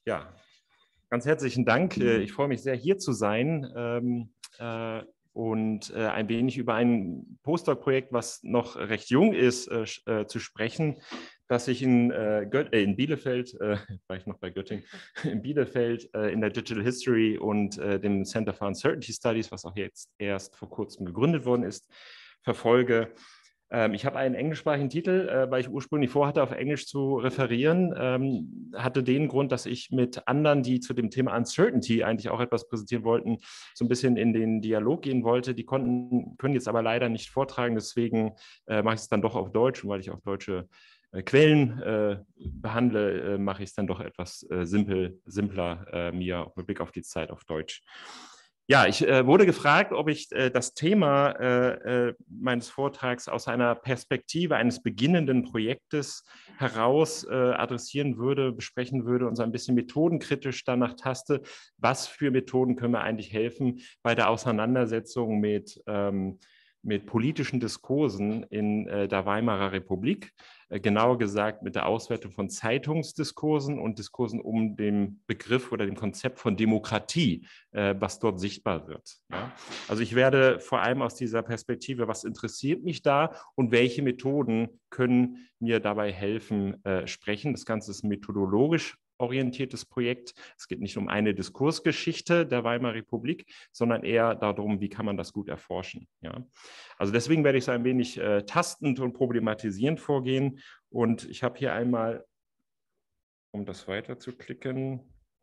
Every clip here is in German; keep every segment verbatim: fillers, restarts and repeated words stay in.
Ja, ganz herzlichen Dank. Ich freue mich sehr, hier zu sein ähm, äh, und äh, ein wenig über ein Postdoc-Projekt, was noch recht jung ist, äh, äh, zu sprechen, das ich in, äh, Göt äh, in Bielefeld, äh, war ich noch bei Göttingen, in Bielefeld äh, in der Digital History und äh, dem Center for Uncertainty Studies, was auch jetzt erst vor kurzem gegründet worden ist, verfolge. Ich habe einen englischsprachigen Titel, weil ich ursprünglich vorhatte, auf Englisch zu referieren. Ähm, hatte den Grund, dass ich mit anderen, die zu dem Thema Uncertainty eigentlich auch etwas präsentieren wollten, so ein bisschen in den Dialog gehen wollte. Die konnten, können jetzt aber leider nicht vortragen, deswegen äh, mache ich es dann doch auf Deutsch. Und weil ich auch deutsche äh, Quellen äh, behandle, äh, mache ich es dann doch etwas äh, simpel, simpler, äh, mir mit Blick auf die Zeit auf Deutsch. Ja, ich äh, wurde gefragt, ob ich äh, das Thema äh, äh, meines Vortrags aus einer Perspektive eines beginnenden Projektes heraus äh, adressieren würde, besprechen würde und so ein bisschen methodenkritisch danach taste, was für Methoden können mir eigentlich helfen bei der Auseinandersetzung mit ähm, mit politischen Diskursen in äh, der Weimarer Republik, äh, genauer gesagt mit der Auswertung von Zeitungsdiskursen und Diskursen um den Begriff oder dem Konzept von Demokratie, äh, was dort sichtbar wird. Ja? Also ich werde vor allem aus dieser Perspektive, was interessiert mich da und welche Methoden können mir dabei helfen, äh, sprechen. Das Ganze ist methodologisch orientiertes Projekt. Es geht nicht um eine Diskursgeschichte der Weimarer Republik, sondern eher darum, wie kann man das gut erforschen. Ja? Also deswegen werde ich so ein wenig äh, tastend und problematisierend vorgehen. Und ich habe hier einmal, um das weiter zu klicken,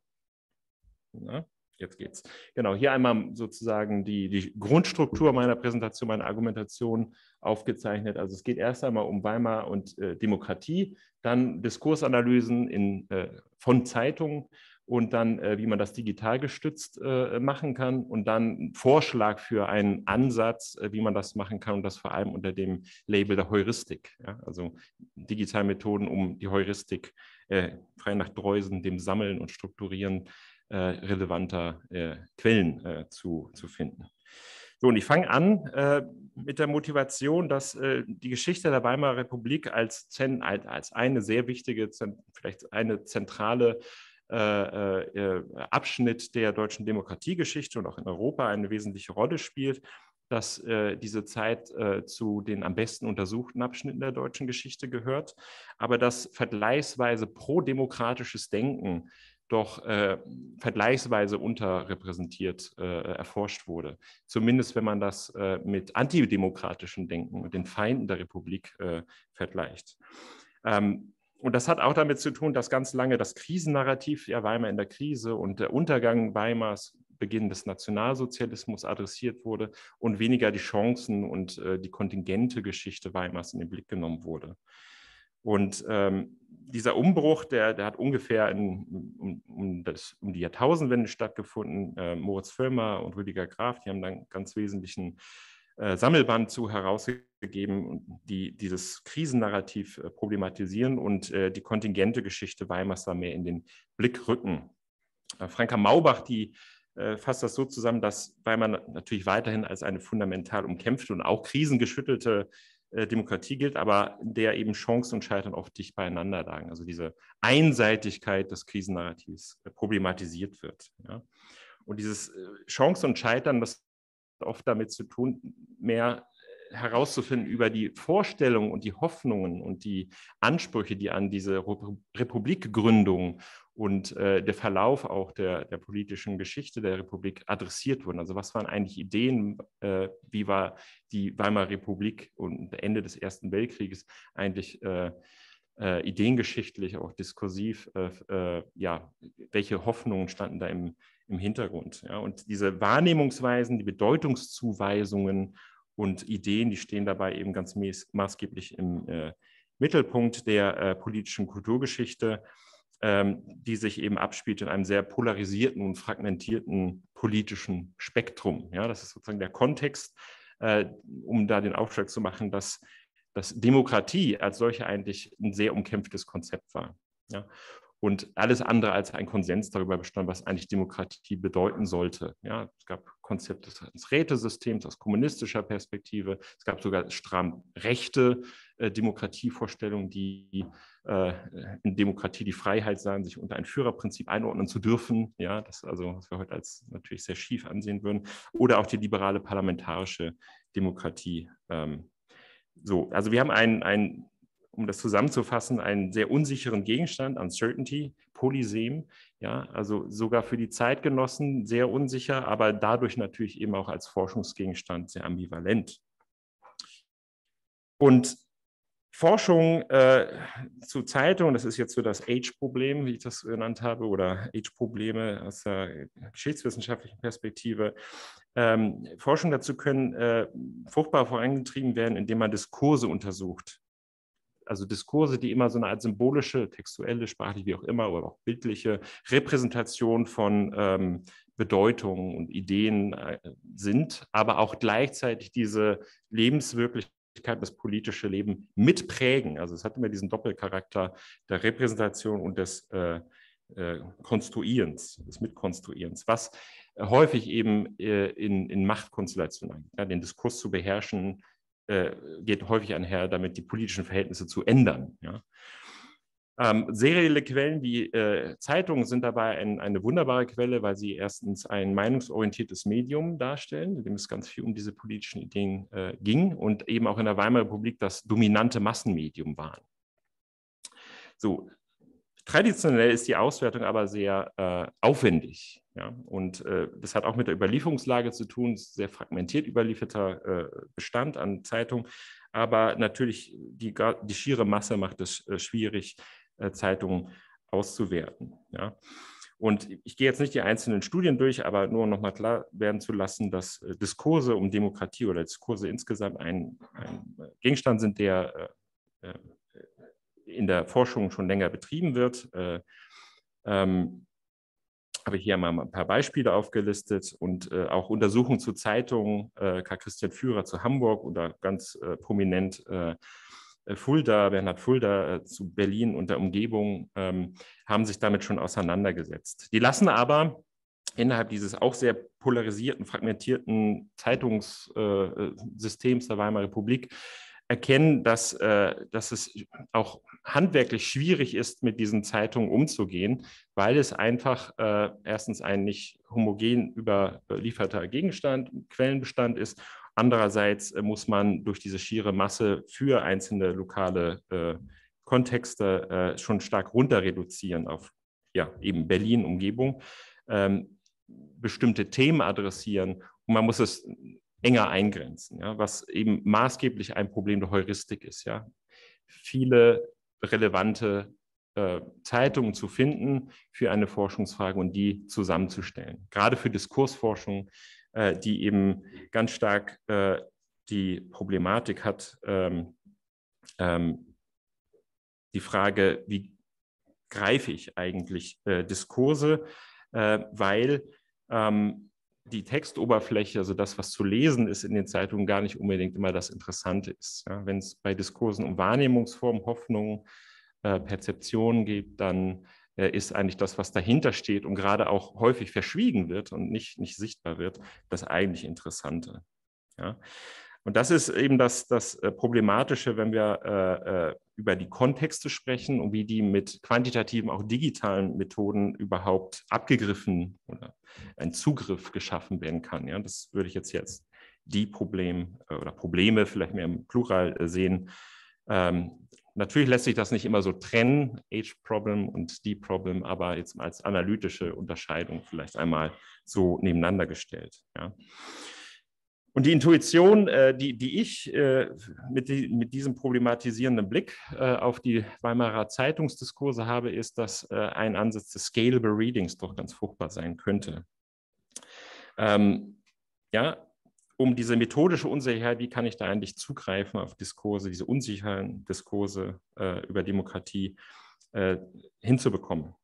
na, jetzt geht's. Genau, hier einmal sozusagen die, die Grundstruktur meiner Präsentation, meiner Argumentation aufgezeichnet. Also es geht erst einmal um Weimar und äh, Demokratie, dann Diskursanalysen in, äh, von Zeitungen und dann, äh, wie man das digital gestützt äh, machen kann und dann Vorschlag für einen Ansatz, äh, wie man das machen kann und das vor allem unter dem Label der Heuristik. Ja? Also Digitalmethoden, um die Heuristik äh, frei nach Dreusen, dem Sammeln und Strukturieren Äh, relevanter äh, Quellen äh, zu, zu finden. So, und ich fange an äh, mit der Motivation, dass äh, die Geschichte der Weimarer Republik als, als eine sehr wichtige, vielleicht eine zentrale äh, äh, Abschnitt der deutschen Demokratiegeschichte und auch in Europa eine wesentliche Rolle spielt, dass äh, diese Zeit äh, zu den am besten untersuchten Abschnitten der deutschen Geschichte gehört, aber dass vergleichsweise prodemokratisches Denken doch äh, vergleichsweise unterrepräsentiert äh, erforscht wurde. Zumindest wenn man das äh, mit antidemokratischem Denken und den Feinden der Republik äh, vergleicht. Ähm, und das hat auch damit zu tun, dass ganz lange das Krisennarrativ, ja, Weimar in der Krise und der Untergang Weimars, Beginn des Nationalsozialismus adressiert wurde und weniger die Chancen und äh, die kontingente Geschichte Weimars in den Blick genommen wurde. Und ähm, dieser Umbruch, der, der hat ungefähr in, um, um, das, um die Jahrtausendwende stattgefunden. Äh, Moritz Völlmer und Rüdiger Graf, die haben dann einen ganz wesentlichen äh, Sammelband zu herausgegeben, die dieses Krisennarrativ äh, problematisieren und äh, die kontingente Geschichte Weimars da mehr in den Blick rücken. Äh, Franka Maubach, die äh, fasst das so zusammen, dass Weimar natürlich weiterhin als eine fundamental umkämpfte und auch krisengeschüttelte Demokratie gilt, aber der eben Chancen und Scheitern oft dicht beieinander lagen. Also diese Einseitigkeit des Krisennarrativs problematisiert wird. Ja. Und dieses Chancen und Scheitern, das hat oft damit zu tun, mehr herauszufinden über die Vorstellungen und die Hoffnungen und die Ansprüche, die an diese Republikgründung und äh, der Verlauf auch der, der politischen Geschichte der Republik adressiert wurden. Also was waren eigentlich Ideen, äh, wie war die Weimarer Republik und Ende des Ersten Weltkrieges eigentlich äh, äh, ideengeschichtlich, auch diskursiv, äh, äh, ja, welche Hoffnungen standen da im, im Hintergrund. Ja? Und diese Wahrnehmungsweisen, die Bedeutungszuweisungen und Ideen, die stehen dabei eben ganz maßgeblich im äh, Mittelpunkt der äh, politischen Kulturgeschichte, ähm, die sich eben abspielt in einem sehr polarisierten und fragmentierten politischen Spektrum. Ja, das ist sozusagen der Kontext, äh, um da den Aufschlag zu machen, dass, dass Demokratie als solche eigentlich ein sehr umkämpftes Konzept war. Ja. Und alles andere als ein Konsens darüber bestand, was eigentlich Demokratie bedeuten sollte. Ja, es gab Konzepte des Rätesystems aus kommunistischer Perspektive. Es gab sogar stramm rechte äh, Demokratievorstellungen, die äh, in Demokratie die Freiheit sahen, sich unter ein Führerprinzip einordnen zu dürfen, ja, das also, was wir heute als natürlich sehr schief ansehen würden, oder auch die liberale parlamentarische Demokratie. Ähm, so, also wir haben einen, einen, um das zusammenzufassen, einen sehr unsicheren Gegenstand, Uncertainty, Polysem, ja, also sogar für die Zeitgenossen sehr unsicher, aber dadurch natürlich eben auch als Forschungsgegenstand sehr ambivalent. Und Forschung äh, zu Zeitungen, das ist jetzt so das Age-Problem, wie ich das genannt habe, oder Age-Probleme aus der geschichtswissenschaftlichen Perspektive. Ähm, Forschung dazu können äh, fruchtbar vorangetrieben werden, indem man Diskurse untersucht. Also Diskurse, die immer so eine Art symbolische, textuelle, sprachliche, wie auch immer, oder auch bildliche Repräsentation von ähm, Bedeutungen und Ideen äh, sind, aber auch gleichzeitig diese Lebenswirklichkeit, das politische Leben mitprägen. Also es hat immer diesen Doppelcharakter der Repräsentation und des äh, äh, Konstruierens, des Mitkonstruierens, was äh, häufig eben äh, in, in Machtkonstellationen, ja, den Diskurs zu beherrschen, äh, geht häufig einher, damit die politischen Verhältnisse zu ändern. Ja. Ähm, serielle Quellen wie äh, Zeitungen sind dabei ein, eine wunderbare Quelle, weil sie erstens ein meinungsorientiertes Medium darstellen, in dem es ganz viel um diese politischen Ideen äh, ging und eben auch in der Weimarer Republik das dominante Massenmedium waren. So, traditionell ist die Auswertung aber sehr äh, aufwendig. Ja? Und äh, das hat auch mit der Überlieferungslage zu tun, es ist sehr fragmentiert überlieferter äh, Bestand an Zeitungen, aber natürlich die, die schiere Masse macht es äh, schwierig, Zeitungen auszuwerten. Ja. Und ich gehe jetzt nicht die einzelnen Studien durch, aber nur um nochmal klar werden zu lassen, dass Diskurse um Demokratie oder Diskurse insgesamt ein, ein Gegenstand sind, der äh, in der Forschung schon länger betrieben wird. Äh, ähm, habe ich hier mal ein paar Beispiele aufgelistet und äh, auch Untersuchungen zu Zeitungen, äh, Karl Christian Führer zu Hamburg oder ganz äh, prominent äh, Fulda, Bernhard Fulda äh, zu Berlin und der Umgebung, ähm, haben sich damit schon auseinandergesetzt. Die lassen aber innerhalb dieses auch sehr polarisierten, fragmentierten Zeitungssystems äh, der Weimarer Republik erkennen, dass, äh, dass es auch handwerklich schwierig ist, mit diesen Zeitungen umzugehen, weil es einfach äh, erstens ein nicht homogen überlieferter Gegenstand, Quellenbestand ist. Andererseits äh, muss man durch diese schiere Masse für einzelne lokale äh, Kontexte äh, schon stark runter reduzieren auf ja, eben Berlin, Umgebung, ähm, bestimmte Themen adressieren und man muss es enger eingrenzen, ja, was eben maßgeblich ein Problem der Heuristik ist. Ja. Viele relevante äh, Zeitungen zu finden für eine Forschungsfrage und die zusammenzustellen. Gerade für Diskursforschung, äh, die eben ganz stark äh, die Problematik hat, ähm, ähm, die Frage, wie greife ich eigentlich äh, Diskurse, äh, weil ähm, die Textoberfläche, also das, was zu lesen ist in den Zeitungen, gar nicht unbedingt immer das Interessante ist. Ja, wenn es bei Diskursen um Wahrnehmungsformen, Hoffnungen, äh, Perzeptionen geht, dann äh, ist eigentlich das, was dahinter steht und gerade auch häufig verschwiegen wird und nicht, nicht sichtbar wird, das eigentlich Interessante. Ja. Und das ist eben das, das Problematische, wenn wir äh, über die Kontexte sprechen und wie die mit quantitativen, auch digitalen Methoden überhaupt abgegriffen oder ein Zugriff geschaffen werden kann. Ja, das würde ich jetzt jetzt die Problem äh, oder Probleme vielleicht mehr im Plural äh, sehen. Ähm, natürlich lässt sich das nicht immer so trennen, Age-Problem und D-Problem, aber jetzt als analytische Unterscheidung vielleicht einmal so nebeneinander gestellt. Ja. Und die Intuition, äh, die, die ich äh, mit, die, mit diesem problematisierenden Blick äh, auf die Weimarer Zeitungsdiskurse habe, ist, dass äh, ein Ansatz des Scalable Readings doch ganz fruchtbar sein könnte. Ähm, ja, um diese methodische Unsicherheit, wie kann ich da eigentlich zugreifen auf Diskurse, diese unsicheren Diskurse äh, über Demokratie äh, hinzubekommen.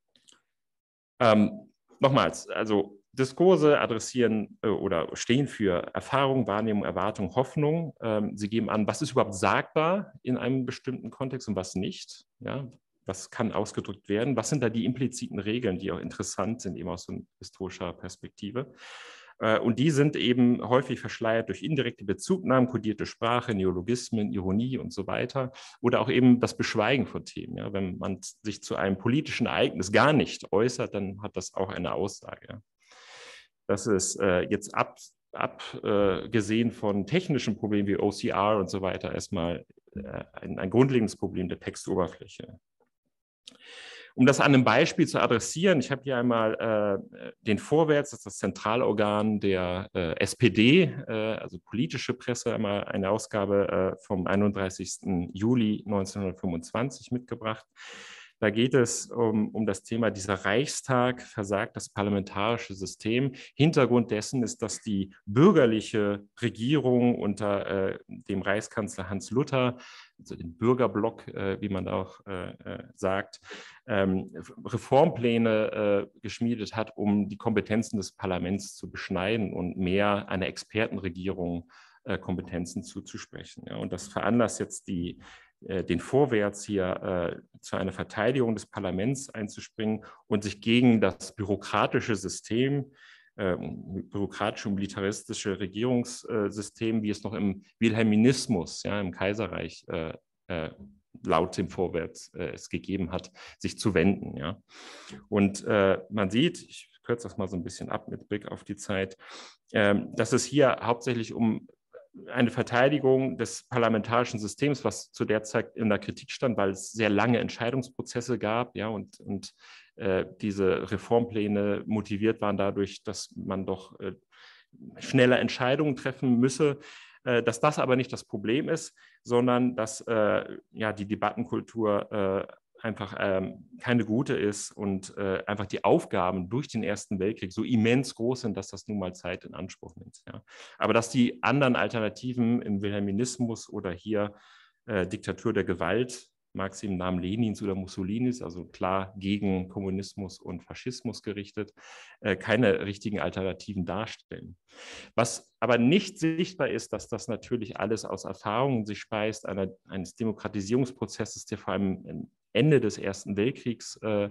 Ähm, nochmals, also Diskurse adressieren äh, oder stehen für Erfahrung, Wahrnehmung, Erwartung, Hoffnung. Ähm, sie geben an, was ist überhaupt sagbar in einem bestimmten Kontext und was nicht. Ja? Was kann ausgedrückt werden? Was sind da die impliziten Regeln, die auch interessant sind, eben aus so einer historischer Perspektive? Und die sind eben häufig verschleiert durch indirekte Bezugnahmen, kodierte Sprache, Neologismen, Ironie und so weiter. Oder auch eben das Beschweigen von Themen. Ja. Wenn man sich zu einem politischen Ereignis gar nicht äußert, dann hat das auch eine Aussage. Ja. Das ist äh, jetzt ab, abgesehen äh, von technischen Problemen wie O C R und so weiter erstmal äh, ein, ein grundlegendes Problem der Textoberfläche. Um das an einem Beispiel zu adressieren, ich habe hier einmal äh, den Vorwärts, das ist das Zentralorgan der äh, S P D, äh, also politische Presse, einmal eine Ausgabe äh, vom einunddreißigsten Juli neunzehnhundertfünfundzwanzig mitgebracht. Da geht es um, um das Thema, dieser Reichstag versagt das parlamentarische System. Hintergrund dessen ist, dass die bürgerliche Regierung unter äh, dem Reichskanzler Hans Luther, also den Bürgerblock, äh, wie man auch äh, sagt, ähm, Reformpläne äh, geschmiedet hat, um die Kompetenzen des Parlaments zu beschneiden und mehr einer Expertenregierung äh, Kompetenzen zuzusprechen. Ja. Und das veranlasst jetzt die den Vorwärts hier äh, zu einer Verteidigung des Parlaments einzuspringen und sich gegen das bürokratische System, äh, bürokratische und militaristische Regierungssystem, wie es noch im Wilhelminismus, ja, im Kaiserreich äh, äh, laut dem Vorwärts äh, es gegeben hat, sich zu wenden. Ja. Und äh, man sieht, ich kürze das mal so ein bisschen ab mit Blick auf die Zeit, äh, dass es hier hauptsächlich um eine Verteidigung des parlamentarischen Systems, was zu der Zeit in der Kritik stand, weil es sehr lange Entscheidungsprozesse gab, ja, und, und äh, diese Reformpläne motiviert waren dadurch, dass man doch äh, schneller Entscheidungen treffen müsse, äh, dass das aber nicht das Problem ist, sondern dass äh, ja, die Debattenkultur äh, einfach ähm, keine gute ist und äh, einfach die Aufgaben durch den Ersten Weltkrieg so immens groß sind, dass das nun mal Zeit in Anspruch nimmt. Ja. Aber dass die anderen Alternativen im Wilhelminismus oder hier äh, Diktatur der Gewalt, mag sie im Namen Lenins oder Mussolinis, also klar gegen Kommunismus und Faschismus gerichtet, äh, keine richtigen Alternativen darstellen. Was aber nicht sichtbar ist, dass das natürlich alles aus Erfahrungen sich speist, einer, eines Demokratisierungsprozesses, der vor allem Ende des Ersten Weltkriegs äh,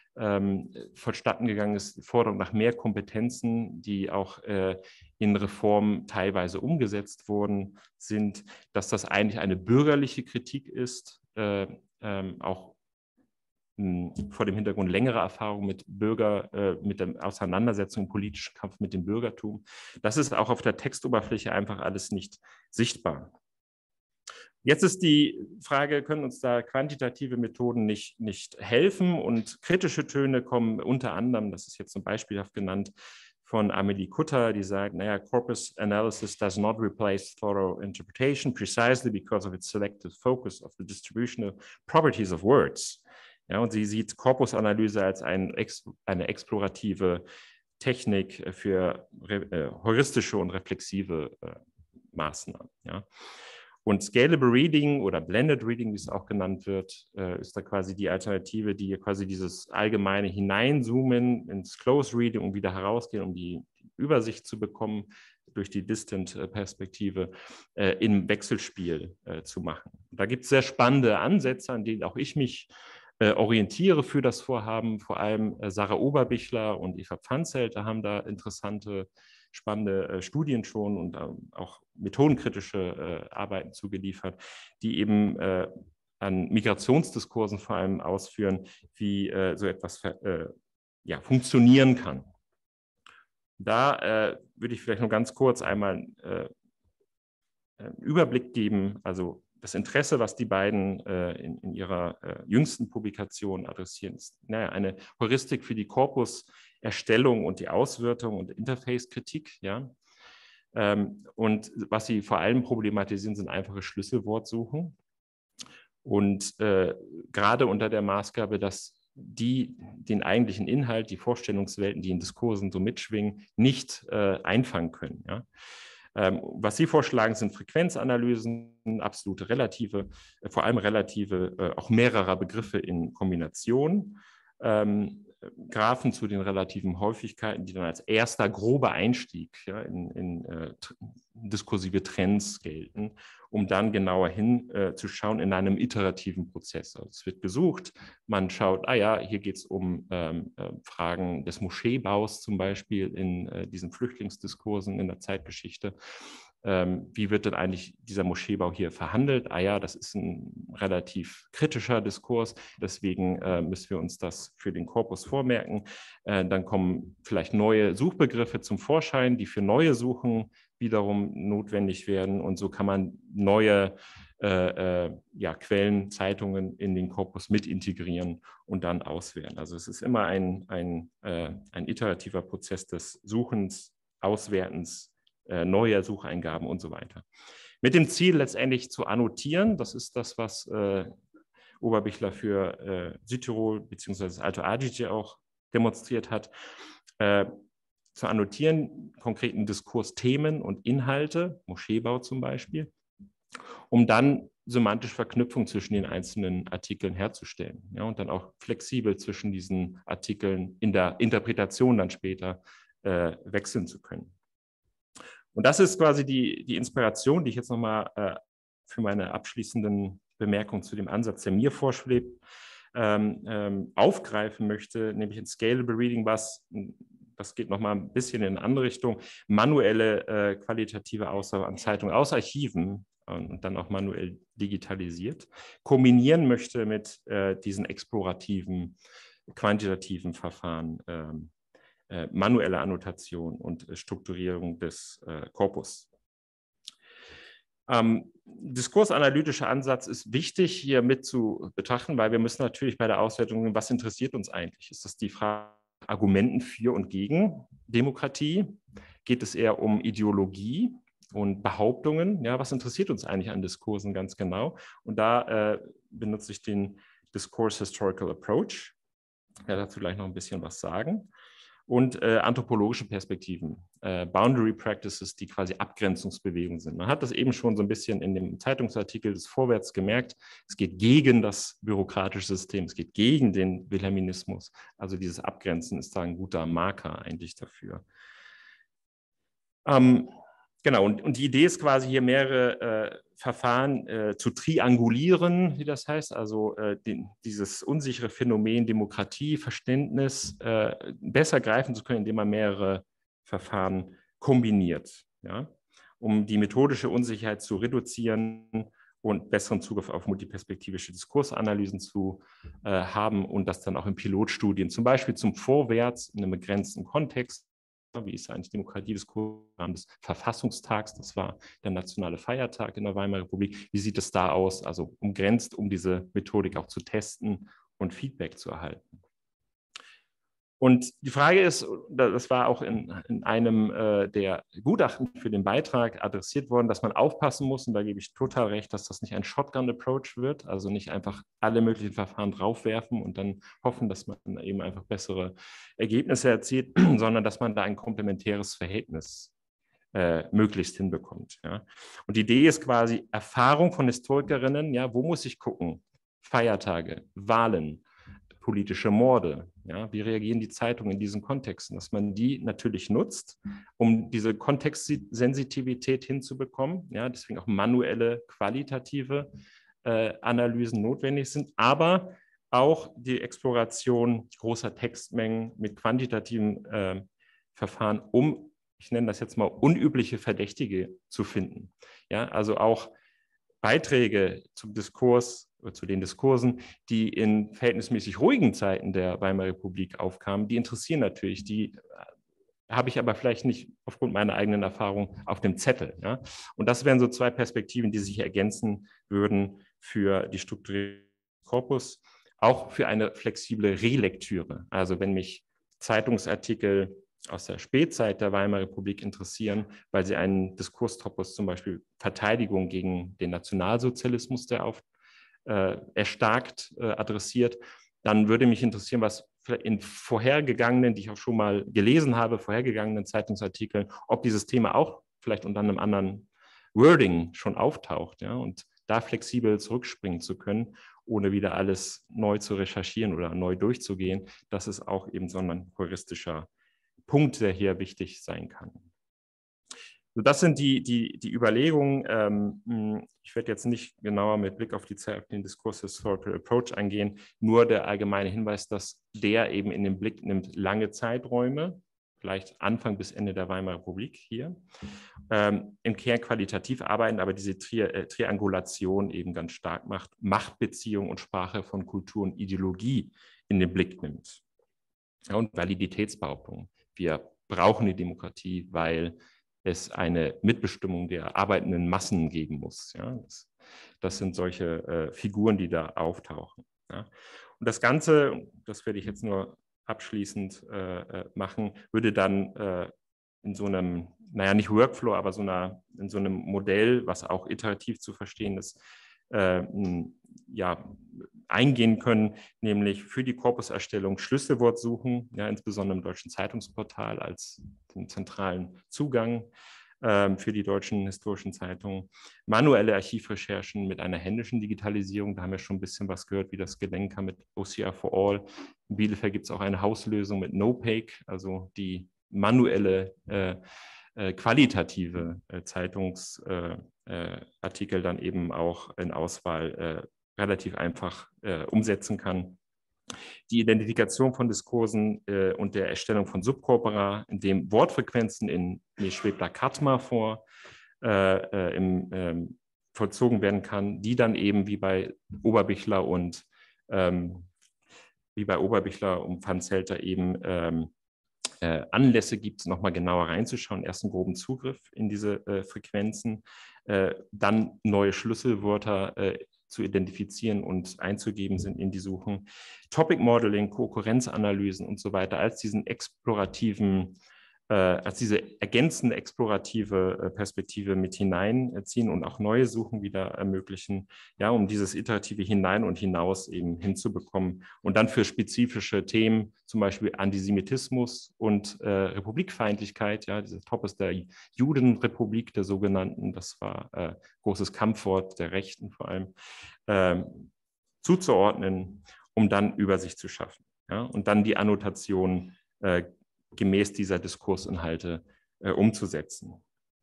ähm, vonstatten gegangen ist, die Forderung nach mehr Kompetenzen, die auch äh, in Reformen teilweise umgesetzt worden sind, dass das eigentlich eine bürgerliche Kritik ist, äh, ähm, auch mh, vor dem Hintergrund längerer Erfahrung mit Bürger, äh, mit der Auseinandersetzung im politischen Kampf mit dem Bürgertum. Das ist auch auf der Textoberfläche einfach alles nicht sichtbar. Jetzt ist die Frage, können uns da quantitative Methoden nicht, nicht helfen? Und kritische Töne kommen unter anderem, das ist jetzt so beispielhaft genannt, von Amelie Kutter, die sagt, naja, Corpus Analysis does not replace thorough interpretation precisely because of its selective focus of the distributional properties of words. Ja, und sie sieht Korpusanalyse als ein, eine explorative Technik für äh, heuristische und reflexive äh, Maßnahmen. Ja. Und Scalable Reading oder Blended Reading, wie es auch genannt wird, äh, ist da quasi die Alternative, die quasi dieses allgemeine Hineinzoomen ins Close Reading und wieder herausgehen, um die, die Übersicht zu bekommen, durch die Distant-Perspektive äh, im Wechselspiel äh, zu machen. Da gibt es sehr spannende Ansätze, an denen auch ich mich äh, orientiere für das Vorhaben. Vor allem äh, Sarah Oberbichler und Eva Pfanzelter haben da interessante spannende äh, Studien schon und ähm, auch methodenkritische äh, Arbeiten zugeliefert, die eben äh, an Migrationsdiskursen vor allem ausführen, wie äh, so etwas äh, ja, funktionieren kann. Da äh, würde ich vielleicht noch ganz kurz einmal äh, einen Überblick geben, also das Interesse, was die beiden äh, in, in ihrer äh, jüngsten Publikation adressieren, ist naja, eine Heuristik für die Korpuserstellung und die Auswertung und Interface-Kritik. Ja? Ähm, und was sie vor allem problematisieren, sind einfache Schlüsselwortsuchen. Und äh, gerade unter der Maßgabe, dass die den eigentlichen Inhalt, die Vorstellungswelten, die in Diskursen so mitschwingen, nicht äh, einfangen können. Ja? Ähm, was Sie vorschlagen, sind Frequenzanalysen, absolute relative, äh, vor allem relative, äh, auch mehrerer Begriffe in Kombination, ähm, Graphen zu den relativen Häufigkeiten, die dann als erster grober Einstieg ja, in, in äh, diskursive Trends gelten, um dann genauer hinzuschauen äh, in einem iterativen Prozess. Also es wird gesucht, man schaut, ah ja, hier geht es um ähm, äh, Fragen des Moscheebaus zum Beispiel in äh, diesen Flüchtlingsdiskursen in der Zeitgeschichte. Ähm, wie wird denn eigentlich dieser Moscheebau hier verhandelt? Ah ja, das ist ein relativ kritischer Diskurs, deswegen äh, müssen wir uns das für den Korpus vormerken. Äh, dann kommen vielleicht neue Suchbegriffe zum Vorschein, die für neue Suchen wiederum notwendig werden, und so kann man neue äh, äh, ja, Quellen, Zeitungen in den Korpus mit integrieren und dann auswählen. Also es ist immer ein, ein, äh, ein iterativer Prozess des Suchens, Auswertens, äh, neuer Sucheingaben und so weiter. Mit dem Ziel letztendlich zu annotieren, das ist das, was äh, Oberbichler für äh, Südtirol bzw. das Alto Adige auch demonstriert hat, äh, zu annotieren, konkreten Diskursthemen und Inhalte, Moscheebau zum Beispiel, um dann semantische Verknüpfung zwischen den einzelnen Artikeln herzustellen, ja, und dann auch flexibel zwischen diesen Artikeln in der Interpretation dann später äh, wechseln zu können. Und das ist quasi die, die Inspiration, die ich jetzt nochmal äh, für meine abschließenden Bemerkungen zu dem Ansatz, der mir vorschwebt, ähm, ähm, aufgreifen möchte, nämlich in Scalable Reading, was, das geht nochmal ein bisschen in eine andere Richtung, manuelle äh, qualitative Ausgabe an Zeitungen aus Archiven und dann auch manuell digitalisiert, kombinieren möchte mit äh, diesen explorativen, quantitativen Verfahren, ähm, äh, manuelle Annotation und äh, Strukturierung des äh, Korpus. Ähm, diskursanalytischer Ansatz ist wichtig hier mit zu betrachten, weil wir müssen natürlich bei der Auswertung, was interessiert uns eigentlich? Ist das die Frage Argumenten für und gegen Demokratie? Geht es eher um Ideologie und Behauptungen? Ja, was interessiert uns eigentlich an Diskursen ganz genau? Und da äh, benutze ich den Discourse Historical Approach. Ich werde dazu gleich noch ein bisschen was sagen. Und äh, anthropologische Perspektiven, äh, Boundary Practices, die quasi Abgrenzungsbewegungen sind. Man hat das eben schon so ein bisschen in dem Zeitungsartikel des Vorwärts gemerkt. Es geht gegen das bürokratische System, es geht gegen den Wilhelminismus. Also dieses Abgrenzen ist da ein guter Marker eigentlich dafür. Ähm, genau, und, und die Idee ist quasi hier mehrere äh, Verfahren äh, zu triangulieren, wie das heißt, also äh, den, dieses unsichere Phänomen Demokratie, Verständnis äh, besser greifen zu können, indem man mehrere Verfahren kombiniert, ja, um die methodische Unsicherheit zu reduzieren und besseren Zugriff auf multiperspektivische Diskursanalysen zu äh, haben und das dann auch in Pilotstudien, zum Beispiel zum Vorwärts in einem begrenzten Kontext. Wie ist eigentlich Demokratiediskurs des Verfassungstags? Das war der nationale Feiertag in der Weimarer Republik. Wie sieht es da aus? Also umgrenzt, um diese Methodik auch zu testen und Feedback zu erhalten. Und die Frage ist, das war auch in, in einem äh, der Gutachten für den Beitrag adressiert worden, dass man aufpassen muss, und da gebe ich total recht, dass das nicht ein Shotgun-Approach wird, also nicht einfach alle möglichen Verfahren draufwerfen und dann hoffen, dass man eben einfach bessere Ergebnisse erzielt, sondern dass man da ein komplementäres Verhältnis äh, möglichst hinbekommt. Ja. Und die Idee ist quasi Erfahrung von Historikerinnen, ja, wo muss ich gucken? Feiertage, Wahlen, politische Morde. Ja, wie reagieren die Zeitungen in diesen Kontexten? Dass man die natürlich nutzt, um diese Kontextsensitivität hinzubekommen. Ja, deswegen auch manuelle, qualitative äh, Analysen notwendig sind, aber auch die Exploration großer Textmengen mit quantitativen äh, Verfahren, um, ich nenne das jetzt mal, unübliche Verdächtige zu finden. Ja, also auch Beiträge zum Diskurs oder zu den Diskursen, die in verhältnismäßig ruhigen Zeiten der Weimarer Republik aufkamen, die interessieren natürlich, die habe ich aber vielleicht nicht aufgrund meiner eigenen Erfahrung auf dem Zettel. Ja? Und das wären so zwei Perspektiven, die sich ergänzen würden für die Strukturierung des Korpus, auch für eine flexible Relektüre. Also wenn mich Zeitungsartikel aus der Spätzeit der Weimarer Republik interessieren, weil sie einen Diskurstopos, zum Beispiel Verteidigung gegen den Nationalsozialismus, der auf, äh, erstarkt äh, adressiert, dann würde mich interessieren, was in vorhergegangenen, die ich auch schon mal gelesen habe, vorhergegangenen Zeitungsartikeln, ob dieses Thema auch vielleicht unter einem anderen Wording schon auftaucht, ja, und da flexibel zurückspringen zu können, ohne wieder alles neu zu recherchieren oder neu durchzugehen, das ist auch eben so ein heuristischer Punkt, der hier wichtig sein kann. So, das sind die, die, die Überlegungen. Ähm, ich werde jetzt nicht genauer mit Blick auf, die, auf den Diskurs Historical Approach eingehen, nur der allgemeine Hinweis, dass der eben in den Blick nimmt lange Zeiträume, vielleicht Anfang bis Ende der Weimarer Republik hier, ähm, im Kern qualitativ arbeiten, aber diese Tri äh, Triangulation eben ganz stark macht, Machtbeziehung und Sprache von Kultur und Ideologie in den Blick nimmt. Ja, und Validitätsbehauptungen. Wir brauchen die Demokratie, weil es eine Mitbestimmung der arbeitenden Massen geben muss. Ja, das, das sind solche äh, Figuren, die da auftauchen. Ja. Und das Ganze, das werde ich jetzt nur abschließend äh, machen, würde dann äh, in so einem, naja, nicht Workflow, aber so einer, in so einem Modell, was auch iterativ zu verstehen ist, äh, ja, eingehen können, nämlich für die Korpuserstellung Schlüsselwort suchen, ja, insbesondere im Deutschen Zeitungsportal als den zentralen Zugang äh, für die deutschen historischen Zeitungen, manuelle Archivrecherchen mit einer händischen Digitalisierung, da haben wir schon ein bisschen was gehört, wie das gelingen kann mit O C R for All. In Bielefeld gibt es auch eine Hauslösung mit NoPake, also die manuelle äh, äh, qualitative äh, Zeitungsartikel äh, äh, dann eben auch in Auswahl äh, relativ einfach äh, umsetzen kann. Die Identifikation von Diskursen äh, und der Erstellung von Subkorpora, in dem Wortfrequenzen in, mir schwebt da Katma vor, äh, äh, im, ähm, vollzogen werden kann, die dann eben wie bei Oberbichler und ähm, wie bei Oberbichler und Van Zelter eben ähm, äh, Anlässe gibt, nochmal genauer reinzuschauen, erst einen groben Zugriff in diese äh, Frequenzen, äh, dann neue Schlüsselwörter äh, zu identifizieren und einzugeben sind in die Suchen, Topic Modeling, Konkurrenzanalysen und so weiter, als diesen explorativen, äh, als diese ergänzende explorative äh, Perspektive mit hineinziehen und auch neue Suchen wieder ermöglichen, ja, um dieses iterative Hinein und Hinaus eben hinzubekommen und dann für spezifische Themen, zum Beispiel Antisemitismus und äh, Republikfeindlichkeit, ja, dieser Topos der Judenrepublik, der sogenannten, das war äh, großes Kampfwort der Rechten vor allem, äh, zuzuordnen, um dann Übersicht zu schaffen. Ja, und dann die Annotation äh, gemäß dieser Diskursinhalte äh, umzusetzen.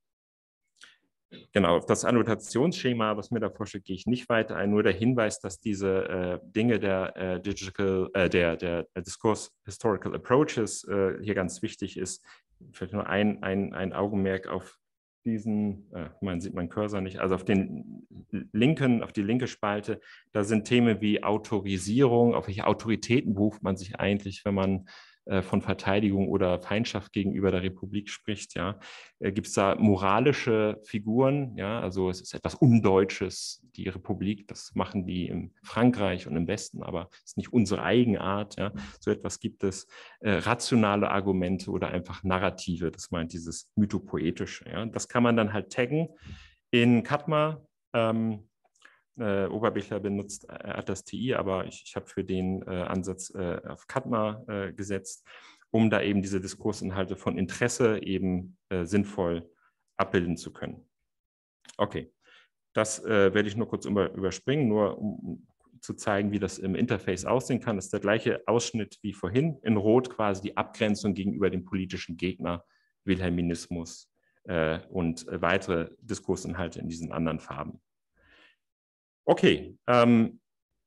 Genau, auf das Annotationsschema, was mir da vorstellt, gehe ich nicht weiter ein. Nur der Hinweis, dass diese äh, Dinge der, äh, Digital, äh, der, der Discourse Historical Approaches äh, hier ganz wichtig ist. Vielleicht nur ein, ein, ein Augenmerk auf diesen, äh, man sieht meinen Cursor nicht, also auf den linken, auf die linke Spalte, da sind Themen wie Autorisierung, auf welche Autoritäten beruft man sich eigentlich, wenn man äh, von Verteidigung oder Feindschaft gegenüber der Republik spricht, ja. Äh, gibt es da moralische Figuren, ja, also es ist etwas Undeutsches, die Republik, das machen die in Frankreich und im Westen, aber es ist nicht unsere Eigenart, ja. So etwas gibt es, äh, rationale Argumente oder einfach Narrative, das meint dieses Mythopoetische, ja. Das kann man dann halt taggen in Katma. Ähm, äh, Oberbichler benutzt äh, Atlas T I, aber ich, ich habe für den äh, Ansatz äh, auf Katma äh, gesetzt, um da eben diese Diskursinhalte von Interesse eben äh, sinnvoll abbilden zu können. Okay, das äh, werde ich nur kurz über, überspringen, nur um zu zeigen, wie das im Interface aussehen kann. Das ist der gleiche Ausschnitt wie vorhin, in Rot quasi die Abgrenzung gegenüber dem politischen Gegner, Wilhelminismus äh, und äh, weitere Diskursinhalte in diesen anderen Farben. Okay, ähm,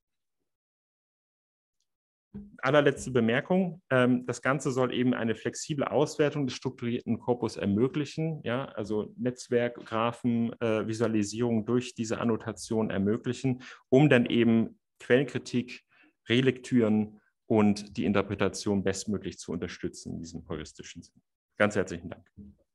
allerletzte Bemerkung. Ähm, das Ganze soll eben eine flexible Auswertung des strukturierten Korpus ermöglichen, ja, also Netzwerk, Graphen, äh, Visualisierung durch diese Annotation ermöglichen, um dann eben Quellenkritik, Relektüren und die Interpretation bestmöglich zu unterstützen in diesem heuristischen Sinn. Ganz herzlichen Dank.